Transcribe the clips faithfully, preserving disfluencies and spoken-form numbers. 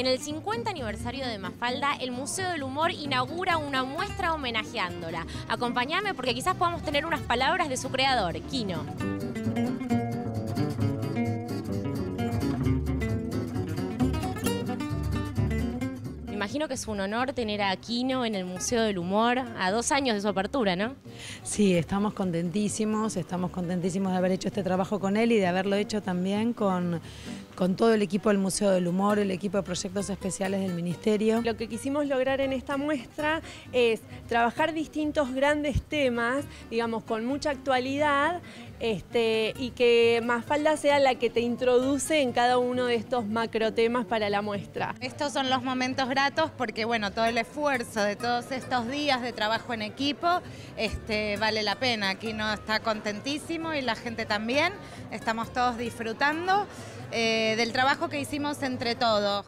En el cincuenta aniversario de Mafalda, el Museo del Humor inaugura una muestra homenajeándola. Acompáñame porque quizás podamos tener unas palabras de su creador, Quino. Me imagino que es un honor tener a Quino en el Museo del Humor a dos años de su apertura, ¿no? Sí, estamos contentísimos, estamos contentísimos de haber hecho este trabajo con él y de haberlo hecho también con, con todo el equipo del Museo del Humor, el equipo de proyectos especiales del Ministerio. Lo que quisimos lograr en esta muestra es trabajar distintos grandes temas, digamos, con mucha actualidad, este, y que Mafalda sea la que te introduce en cada uno de estos macro temas para la muestra. Estos son los momentos gratos porque, bueno, todo el esfuerzo de todos estos días de trabajo en equipo este, vale la pena. Quino está contentísimo y la gente también. Estamos todos disfrutando eh, del trabajo que hicimos entre todos.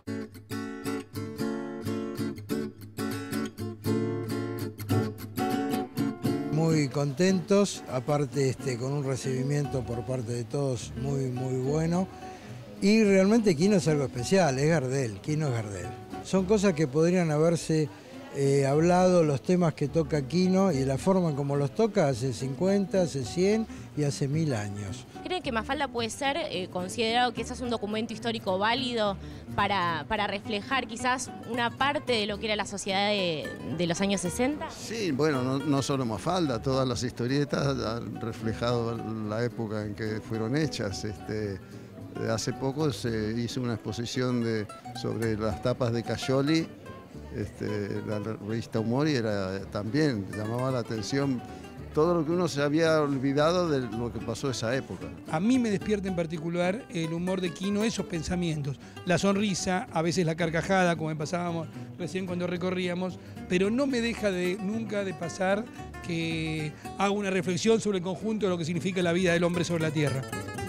Muy contentos, aparte este, con un recibimiento por parte de todos muy, muy bueno. Y realmente Quino es algo especial, es Gardel, Quino es Gardel. Son cosas que podrían haberse eh, hablado, los temas que toca Quino y la forma en como los toca hace cincuenta, hace cien y hace mil años. ¿Creen que Mafalda puede ser eh, considerado que quizás un documento histórico válido para, para reflejar quizás una parte de lo que era la sociedad de, de los años sesenta? Sí, bueno, no, no solo Mafalda, todas las historietas han reflejado la época en que fueron hechas. Este, hace poco se hizo una exposición de, sobre las tapas de Cayoli, este, la revista Humor, y era, también llamaba la atención todo lo que uno se había olvidado de lo que pasó esa época. A mí me despierta en particular el humor de Quino, esos pensamientos, la sonrisa, a veces la carcajada, como pasábamos recién cuando recorríamos, pero no me deja de, nunca de pasar que hago una reflexión sobre el conjunto de lo que significa la vida del hombre sobre la tierra.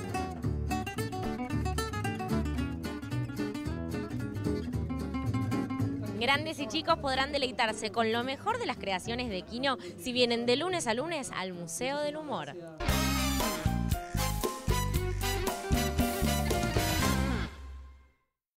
Grandes y chicos podrán deleitarse con lo mejor de las creaciones de Quino si vienen de lunes a lunes al Museo del Humor.